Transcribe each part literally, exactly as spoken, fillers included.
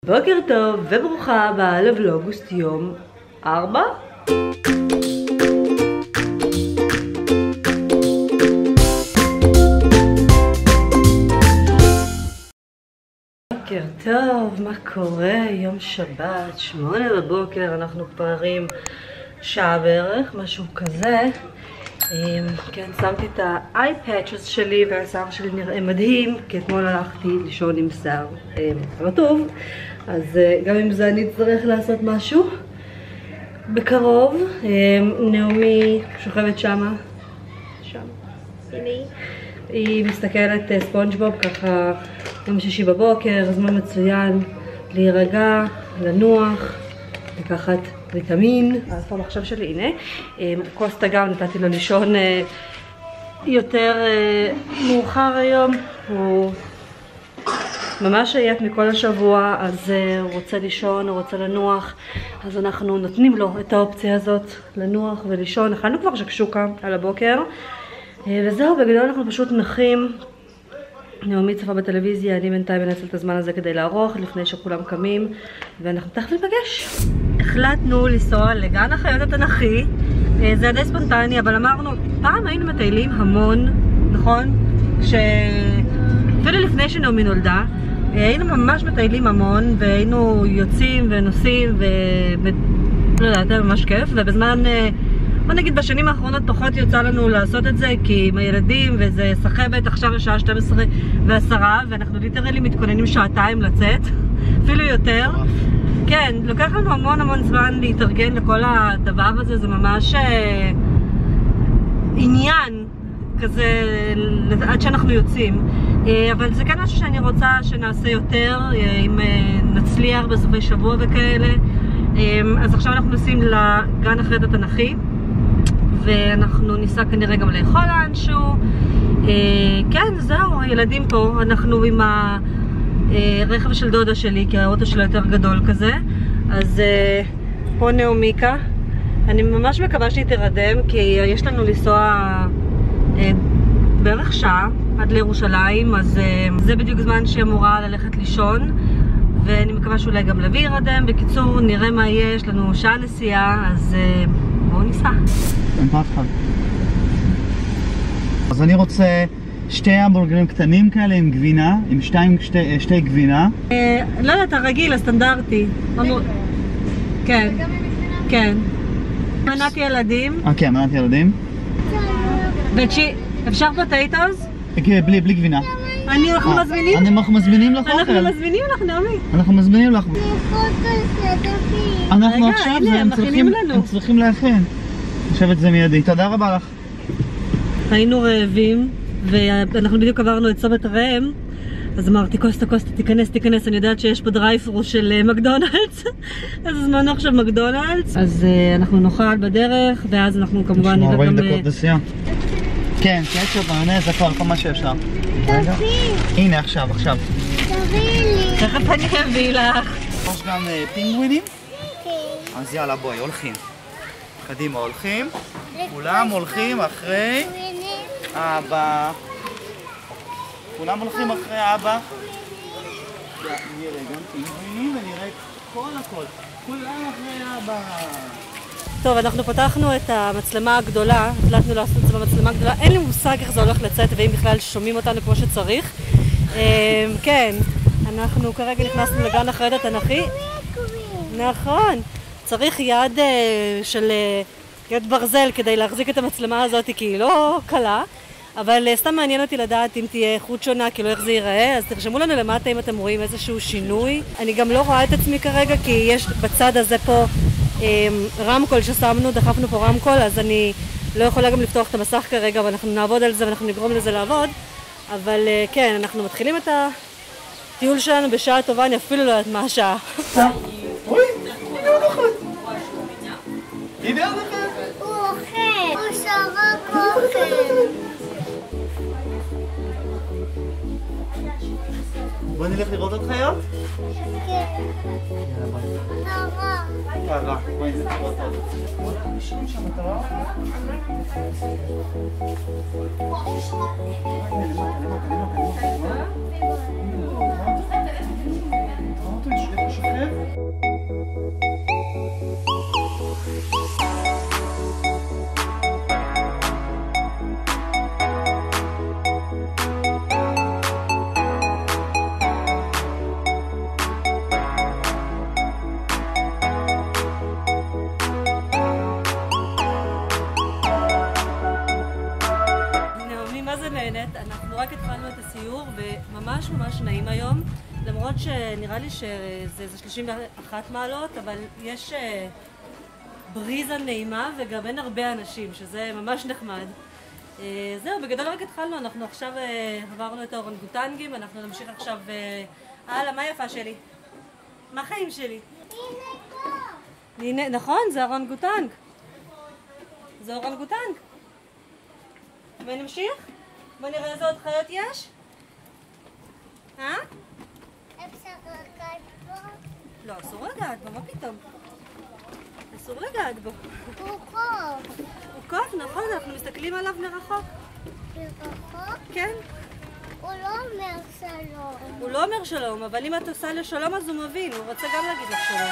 בוקר טוב וברוכה הבאה לבלוגוסט יום ארבע. בוקר טוב, מה קורה? יום שבת, שמונה בבוקר, אנחנו פוערים שעה בערך, משהו כזה. כן, שמתי את האייפאצ'ס שלי והשיער שלי נראה מדהים, כי אתמול הלכתי לישון עם שיער רטוב, אז גם עם זה אני אצטרך לעשות משהו בקרוב. נעמי שוכבת שמה, שם, הנה היא. היא מסתכלת ספונג'בוב ככה יום שישי בבוקר, זמן מצוין להירגע, לנוח, לקחת ויטמין. אז המחשב שלי, הנה, קוסטה גם נתתי לו לישון יותר מאוחר היום, הוא ממש עייף מכל השבוע, אז הוא רוצה לישון, הוא רוצה לנוח, אז אנחנו נותנים לו את האופציה הזאת לנוח ולישון. אכלנו כבר שקשוקה על הבוקר, וזהו, בגדול אנחנו פשוט נחים. נעמי צפה בטלוויזיה, אני בינתיים מנצל את הזמן הזה כדי לערוך לפני שכולם קמים, ואנחנו תכף ניפגש. החלטנו לנסוע לגן החיות התנ"כי, זה היה די ספונטני, אבל אמרנו, פעם היינו מטיילים המון, נכון? אפילו לפני שנעמי נולדה, היינו ממש מטיילים המון, והיינו יוצאים ונוסעים, ולא יודעת, היה ממש כיף, ובזמן, בוא נגיד בשנים האחרונות פחות יוצא לנו לעשות את זה, כי עם הילדים וזה סחבת, עכשיו השעה שתים עשרה ועשרה, ואנחנו ליטרלי מתכוננים שעתיים לצאת, אפילו יותר. כן, לוקח לנו המון המון זמן להתארגן לכל הדבר הזה, זה ממש אה, עניין כזה עד שאנחנו יוצאים. אה, אבל זה כן משהו שאני רוצה שנעשה יותר, אה, אם אה, נצליח בסופי שבוע וכאלה. אה, אז עכשיו אנחנו נוסעים לגן החיות התנ"כי, ואנחנו ניסע כנראה גם לאכול לאנשהו. אה, כן, זהו, הילדים פה, אנחנו עם ה... רכב של דודה שלי, כי האוטו שלו יותר גדול כזה. אז פה נעמיקה, אני ממש מקווה שהיא תרדם, כי יש לנו לנסוע בערך שעה עד לירושלים, אז זה בדיוק זמן שהיא אמורה ללכת לישון, ואני מקווה שאולי גם לוי ירדם. בקיצור, נראה מה יהיה, יש לנו שעה נסיעה, אז בואו ניסע. אז אני רוצה שתי המבורגרים קטנים כאלה עם גבינה, עם שתיים, שתי, שתי גבינה. לא יודעת, הרגיל, הסטנדרטי. כן, כן. מנת ילדים. אה, כן, מנת ילדים. וצ'י, אפשר פוטייטוס? כן, בלי, בלי גבינה. אני, אנחנו מזמינים? אנחנו מזמינים לך אוכל. אנחנו מזמינים לך, נעמי. אנחנו מזמינים לך. אנחנו עכשיו, הם צריכים להכין. עכשיו את זה מיידי. תודה רבה לך. היינו רעבים, ואנחנו בדיוק עברנו את צומת הראם, אז אמרתי, קוסטה, קוסטה, תיכנס, תיכנס, אני יודעת שיש פה דרייפרו של מקדונלדס, אז הזמנו עכשיו מקדונלדס, אז אנחנו נאכל בדרך, ואז אנחנו כמובן נדע גם... ארבעים דקות נסיעה. כן, קטשופ, מיונז, הכל, כל מה שאפשר. הנה, עכשיו, עכשיו. תביא לי. תכף אני אביא לך. יש גם פינגווינים? כן. אז יאללה, בואי, הולכים. קדימה, הולכים. כולם הולכים אחרי אבא. כולם הולכים אחרי אבא. נראה גם פינגווינים ונראה כל הכל. כולם אחרי אבא. טוב, אנחנו פתחנו את המצלמה הגדולה, החלטנו לעשות את זה במצלמה הגדולה. אין לי מושג איך זה הולך לצאת, ואם בכלל שומעים אותנו כמו שצריך. כן, אנחנו כרגע נכנסנו לגן החיות התנ"כי. נכון, צריך יד של... יד ברזל כדי להחזיק את המצלמה הזאת, כי היא לא קלה, אבל סתם מעניין אותי לדעת אם תהיה איכות שונה, כאילו איך זה ייראה, אז תרשמו לנו למטה אם אתם רואים איזשהו שינוי. אני גם לא רואה את עצמי כרגע, כי יש בצד הזה פה אה, רמקול ששמנו, דחפנו פה רמקול, אז אני לא יכולה גם לפתוח את המסך כרגע, אבל אנחנו נעבוד על זה ואנחנו נגרום לזה לעבוד. אבל אה, כן, אנחנו מתחילים את הטיול שלנו בשעה טובה, אני אפילו לא יודעת מה השעה. אוי, הנה עוד אחד. הנה עוד אחד. הוא אוכל. הוא שרק אוכל. בוא נלך לראות את חיות? כן. נורא. קרה. בואי נלך לראות אותה. בואי נשארים שם את הרע. למטה, למטה, למטה, למטה. שוכב? אנחנו רק התחלנו את הסיור וממש ממש נעים היום, למרות שנראה לי שזה שלושים ואחת מעלות, אבל יש בריזה נעימה וגם אין הרבה אנשים, שזה ממש נחמד. זהו, בגדול רק התחלנו, אנחנו עכשיו עברנו את האורנגוטנגים, אנחנו נמשיך עכשיו הלאה. מה יפה שלי? מה החיים שלי? הנה, נכון, זה אורנגוטנג. זה אורנגוטנג. ונמשיך? בוא נראה איזה עוד חיות יש. אה? אפשר לגעת בו? לא, אסור לגעת בו, מה פתאום? אסור לגעת בו. הוא קוף. הוא קוף, נכון, אנחנו מסתכלים עליו מרחוק. מרחוק? כן. הוא לא אומר שלום. הוא לא אומר שלום, אבל אם את עושה לשלום אז הוא מבין, הוא רוצה גם להגיד לך שלום.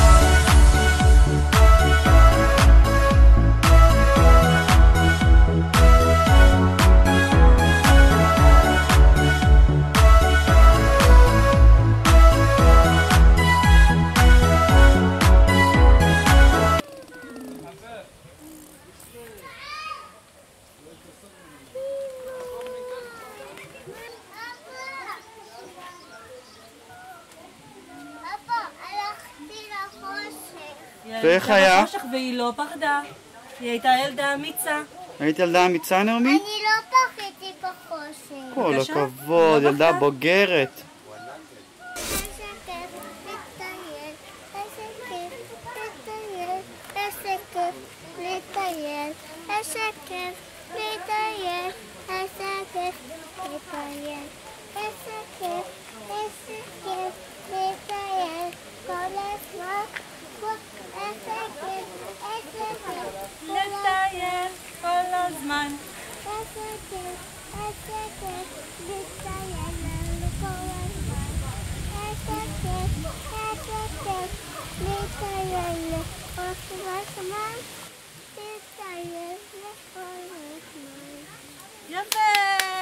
ואיך היה? והיא לא פחדה. היא הייתה ילדה אמיצה. היית ילדה אמיצה, נעמי? אני לא פחדתי בחושך. כל הכבוד, ילדה בוגרת. איזה כיף לטייל, איזה כיף לטייל, איזה כיף לטייל, איזה כיף לטייל, איזה כיף לטייל, איזה כיף, איזה כיף לטייל, כל הזמן. איזה כיף, איזה כיף לטייל כל הזמן. איזה כיף, איזה כיף לטייל לנו כל הזמן. איזה כיף, איזה כיף לטייל כל הזמן. לטייל לכל הזמן. יפה!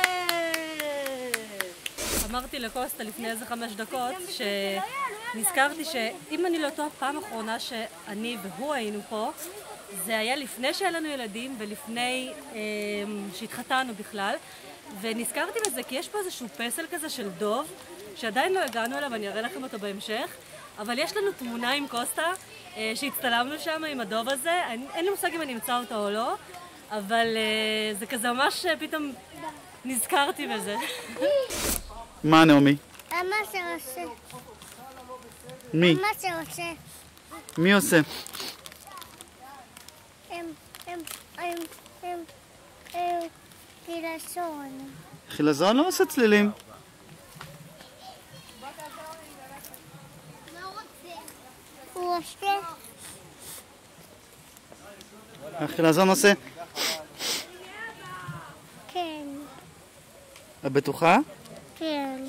אמרתי לקוסטה לפני איזה חמש דקות שנזכרתי שאם אני לא טועה, פעם אחרונה שאני והוא היינו פה זה היה לפני שהיה לנו ילדים ולפני אה, שהתחתנו בכלל, ונזכרתי בזה כי יש פה איזשהו פסל כזה של דוב שעדיין לא הגענו אליו, אני אראה לכם אותו בהמשך, אבל יש לנו תמונה עם קוסטה אה, שהצטלמנו שם עם הדוב הזה. אני, אין לי מושג אם אני אמצא אותו או לא, אבל אה, זה כזה ממש פתאום נזכרתי בזה. מה נעמי? מה זה עושה? מי? מה זה עושה? מי עושה? הם, הם, הם, הם, הם, חילזון. חילזון לא עושה צלילים. הוא עושה? החילזון עושה? כן. את בטוחה? כן.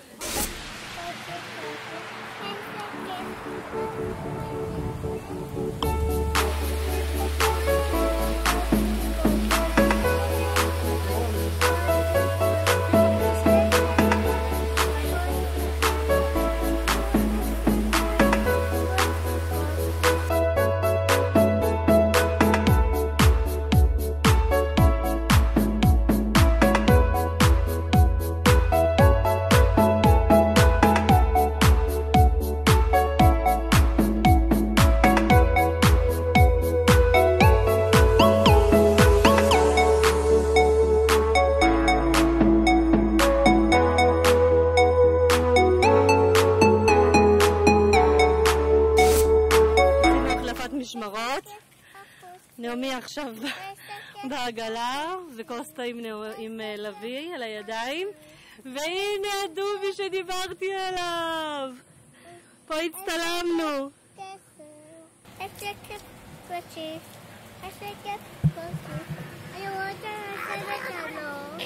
נעמי עכשיו בעגלה וקוסטה עם, עם לוי על הידיים, והנה הדובי שדיברתי עליו, פה הצטלמנו. איזה כיף קוצ'י, איזה כיף קוצ'י, אני רוצה לשבת עליו.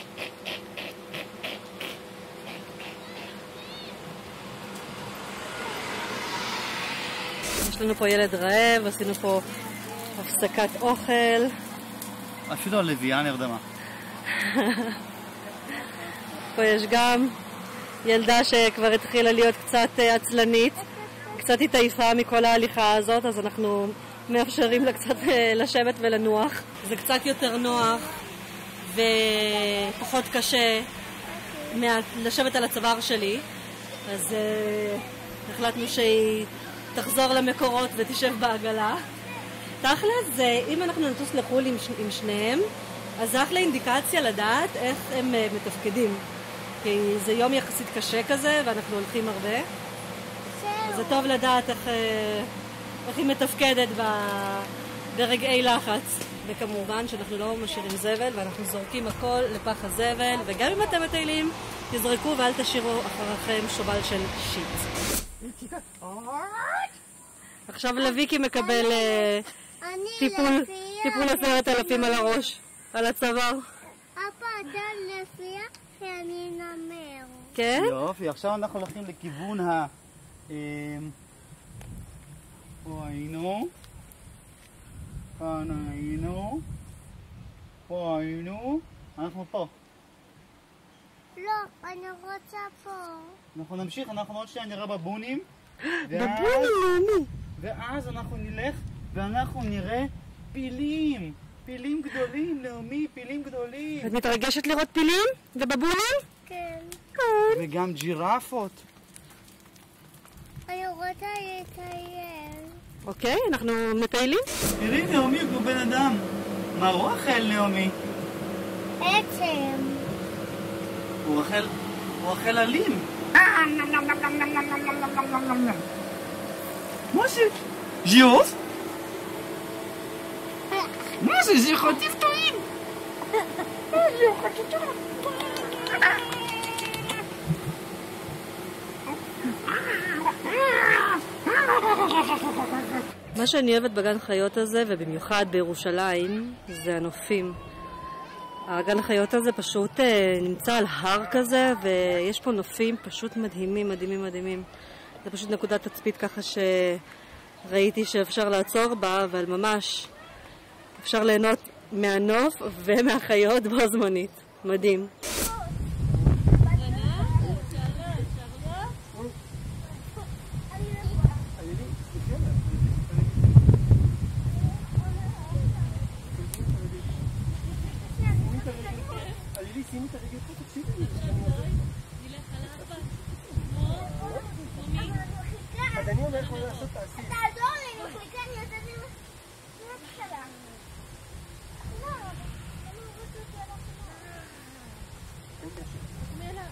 יש לנו פה ילד רעב, עשינו פה הפסקת אוכל. אפילו הלוויה נרדמה. פה יש גם ילדה שכבר התחילה להיות קצת עצלנית, קצת התעייפה מכל ההליכה הזאת, אז אנחנו מאפשרים לה קצת לשבת ולנוח. זה קצת יותר נוח ופחות קשה לשבת על הצוואר שלי, אז uh, החלטנו שהיא תחזור למקורות ותשב בעגלה. תכל'ס, אם אנחנו נטוס לחול עם, עם שניהם, אז זה אחלה אינדיקציה לדעת איך הם uh, מתפקדים. כי זה יום יחסית קשה כזה ואנחנו הולכים הרבה. אז זה טוב לדעת איך, איך היא מתפקדת ברגעי לחץ. וכמובן שאנחנו לא משאירים זבל ואנחנו זורקים הכל לפח הזבל, וגם אם אתם מטיילים, תזרקו ואל תשאירו אחריכם שובל של שיט. עכשיו לויקי מקבל טיפול, טיפול עשרת אלפים על הראש, על הצוואר. אבא, אתה לפיה שאני נמר. כן? יופי, עכשיו אנחנו הולכים לכיוון ה... פה היינו, כאן היינו, פה היינו, אנחנו פה. לא, אני רוצה פה. אנחנו נמשיך, אנחנו עוד שנייה נראה בבונים. בבונים? ואז אנחנו נלך ואנחנו נראה פילים. פילים גדולים, נעמי, פילים גדולים. את מתרגשת לראות פילים? ובבונים? כן. וגם ג'ירפות. אני רוצה לטייל. אוקיי, אנחנו מטיילים? תראי, נעמי הוא כמו בן אדם. מה הוא אוכל, נעמי? עצם. הוא אוכל, הוא אוכל אלים. מה זה? ז'ירוף? מה זה? זה חטיף טעים! זה חטיף טעים! מה שאני אוהבת בגן חיות הזה, ובמיוחד בירושלים, זה הנופים. הגן החיות הזה פשוט נמצא על הר כזה, ויש פה נופים פשוט מדהימים, מדהימים, מדהימים. זה פשוט נקודת תצפית ככה שראיתי שאפשר לעצור בה, אבל ממש אפשר ליהנות מהנוף ומהחיות בו זמנית. מדהים. תעזור לי, אני מחליקה, אני יודעת לי מתחילה. לא, אני רוצה תלך.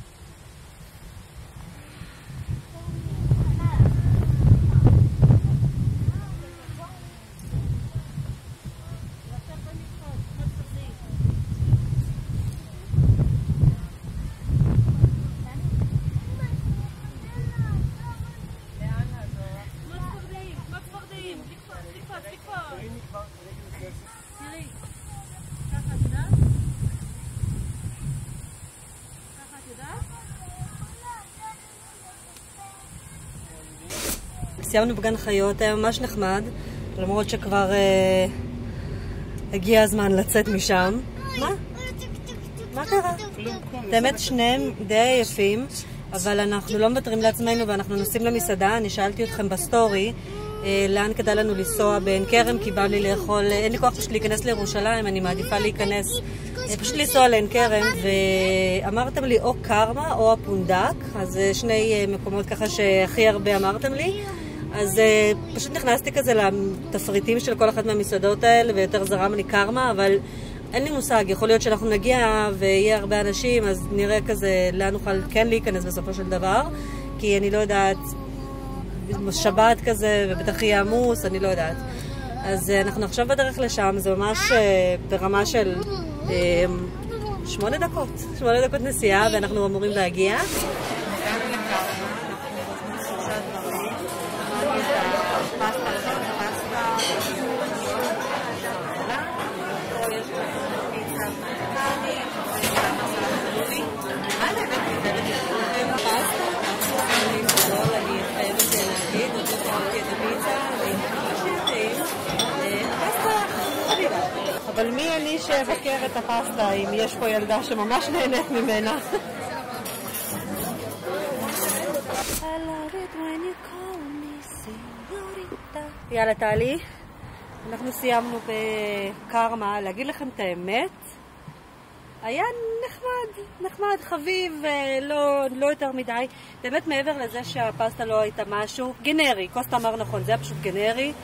סיימנו בגן חיות, היה ממש נחמד, למרות שכבר אה, הגיע הזמן לצאת משם. מה? מה קרה? באמת שניהם די עייפים, אבל אנחנו לא מוותרים לעצמנו ואנחנו נוסעים למסעדה. אני שאלתי אתכם בסטורי אה, לאן כדאי לנו לנסוע בעין כרם, כי בא לי לאכול, אין לי כוח פשוט להיכנס לירושלים, אני מעדיפה להיכנס, אה, פשוט לנסוע לעין כרם, ואמרתם לי או קרמה או הפונדק, אז שני אה, מקומות ככה שהכי הרבה אמרתם לי. אז uh, פשוט נכנסתי כזה לתפריטים של כל אחת מהמסעדות האלה, ויותר זרם לי קרמה, אבל אין לי מושג, יכול להיות שאנחנו נגיע ויהיה הרבה אנשים, אז נראה כזה לאן נוכל כן להיכנס בסופו של דבר, כי אני לא יודעת, שבת כזה, ובטח יהיה עמוס, אני לא יודעת. אז uh, אנחנו עכשיו בדרך לשם, זה ממש uh, ברמה של uh, שמונה דקות, שמונה דקות נסיעה, ואנחנו אמורים להגיע. אבל מי אני שאבקר את הפסטה אם יש פה ילדה שממש נהנית ממנה? יאללה טלי, אנחנו סיימנו בקרמה. להגיד לכם את האמת, היה נחמד, נחמד, חביב, לא, לא יותר מדי. באמת מעבר לזה שהפסטה לא הייתה משהו גנרי, קוסטה אמר נכון, זה היה פשוט גנרי.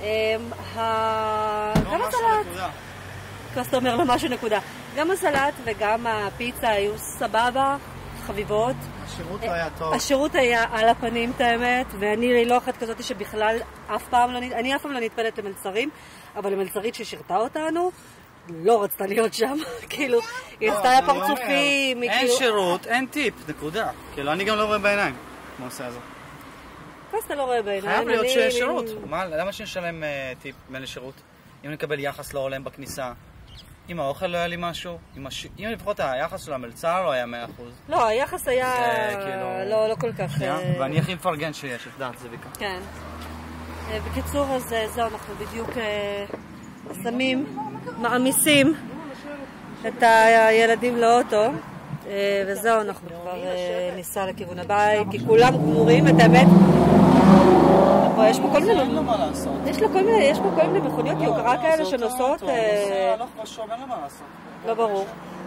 גם הסלט, קוסטה אומר לו משהו נקודה. גם הסלט וגם הפיצה היו סבבה, חביבות. השירות היה טוב. השירות היה על הפנים, את האמת, ואני לא אחת כזאת שבכלל אף פעם לא, אני אף פעם לא נתפדת למלצרים, אבל המלצרית ששירתה אותנו לא רצתה להיות שם, כאילו, היא עשתה לה פרצופים. אין שירות, אין טיפ, נקודה. כאילו, אני גם לא רואה בעיניים, כמו עושה הזה. קוסטה לא רואה בעיניים. חייב להיות שיש שירות. למה שנשלם טיפ בין לשירות? אם נקבל יחס לא הולם בכניסה, אם האוכל לא היה לי משהו, אם לפחות היחס של המלצר לא היה מאה אחוז. לא, היחס היה לא כל כך... ואני הכי מפרגן שיש, את זביקה. כן. בקיצור, אז זהו, אנחנו בדיוק שמים, מעמיסים את הילדים לאוטו, וזהו, אנחנו כבר ניסע לכיוון הבית, כי כולם גמורים, את האמת. יש פה כל מיני... אין לו מה לעשות. יש פה כל מיני מכוניות יוקרה כאלה שנוסעות... נוסע הלוך ושוב, אין לו מה לעשות. לא ברור.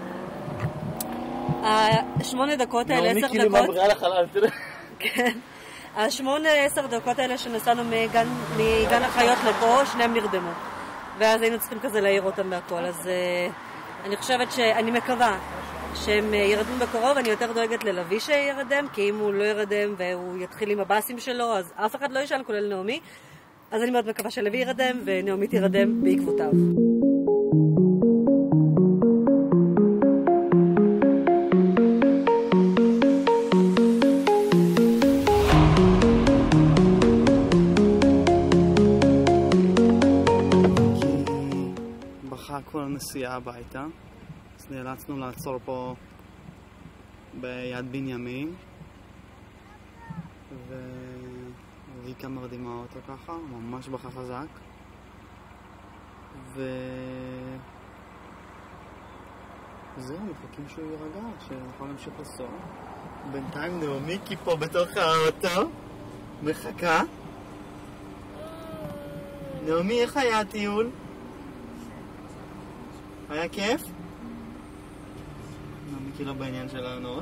השמונה דקות האלה, עשר דקות... נעמי כאילו מבריאה לחלל, תראה. כן. השמונה, עשר דקות האלה שנסענו מגן החיות לפה, שניהם נרדמו. ואז היינו צריכים כזה להעיר אותם מהכל. אז אני חושבת שאני מקווה שהם ירדמו בקרוב. אני יותר דואגת ללוי שירדם, כי אם הוא לא ירדם והוא יתחיל עם הבאסים שלו, אז אף אחד לא ישאל, כולל נעמי. אז אני מאוד מקווה שלוי ירדם ונעמי תירדם בעקבותיו. כל הנסיעה הביתה, אז נאלצנו לעצור פה ביד בנימין, וויקה מרדימה אותו ככה, ממש בכה חזק, וזהו, מחכים שהוא יירגע, שנוכל להמשיך לנסוע. בינתיים נעמיקי פה בתוך האוטו, מחכה. נעמי, איך היה הטיול? היה כיף? נעמיקי לא בעניין של העונות.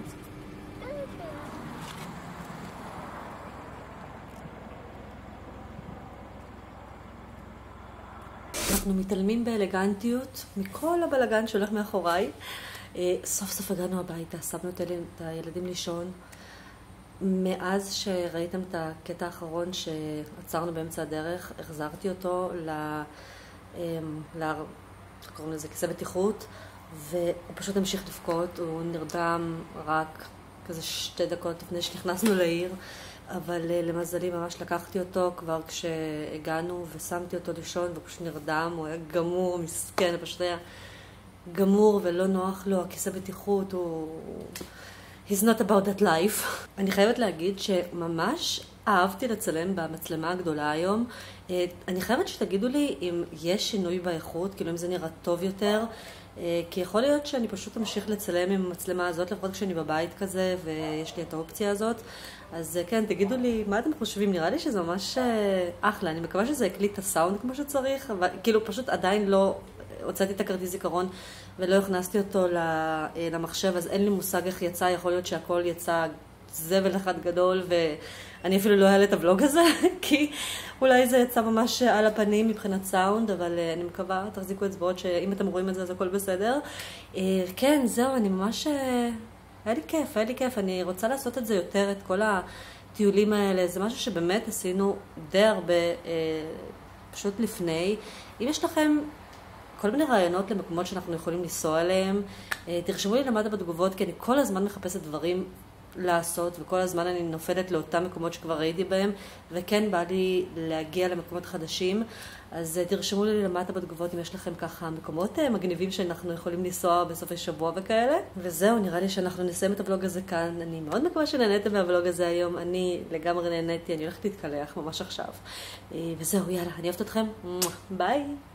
אנחנו מתעלמים באלגנטיות מכל הבלגן שהולך מאחוריי. סוף סוף הגענו הביתה, שמנו את הילדים לישון. מאז שראיתם את הקטע האחרון שעצרנו באמצע הדרך, החזרתי אותו ל... קוראים לזה כיסא בטיחות, והוא פשוט המשיך לבכות, הוא נרדם רק כזה שתי דקות לפני שנכנסנו לעיר, אבל למזלי ממש לקחתי אותו כבר כשהגענו ושמתי אותו לישון, והוא פשוט נרדם, הוא היה גמור, מסכן, פשוט היה גמור ולא נוח לו, הכיסא בטיחות הוא... He's not about that life. אני חייבת להגיד שממש אהבתי לצלם במצלמה הגדולה היום. אני חייבת שתגידו לי אם יש שינוי באיכות, כאילו אם זה נראה טוב יותר, כי יכול להיות שאני פשוט אמשיך לצלם עם המצלמה הזאת, לפחות כשאני בבית כזה ויש לי את האופציה הזאת. אז כן, תגידו לי מה אתם חושבים, נראה לי שזה ממש אחלה. אני מקווה שזה הקליט את הסאונד כמו שצריך, אבל כאילו פשוט עדיין לא הוצאתי את הכרטיס זיכרון ולא הכנסתי אותו למחשב, אז אין לי מושג איך יצא, יכול להיות שהכל יצא זבל אחד גדול, ואני אפילו לא אעלה את הוולוג הזה, כי אולי זה יצא ממש על הפנים מבחינת סאונד, אבל אני מקווה, תחזיקו אצבעות שאם אתם רואים את זה אז הכל בסדר. כן, זהו, אני ממש... היה לי כיף, היה לי כיף, אני רוצה לעשות את זה יותר, את כל הטיולים האלה, זה משהו שבאמת עשינו די הרבה פשוט לפני. אם יש לכם כל מיני רעיונות למקומות שאנחנו יכולים לנסוע עליהם, תרשמו לי למטה בתגובות, כי אני כל הזמן מחפשת דברים לעשות, וכל הזמן אני נופלת לאותם מקומות שכבר ראיתי בהם, וכן בא לי להגיע למקומות חדשים, אז תרשמו לי למטה בתגובות אם יש לכם ככה מקומות מגניבים שאנחנו יכולים לנסוע בסופי שבוע וכאלה. וזהו, נראה לי שאנחנו נסיים את הוולוג הזה כאן. אני מאוד מקווה שנהניתם מהוולוג הזה היום, אני לגמרי נהניתי, אני הולכת להתקלח ממש עכשיו. וזהו, יאללה, אני אוהבת אתכם, ביי!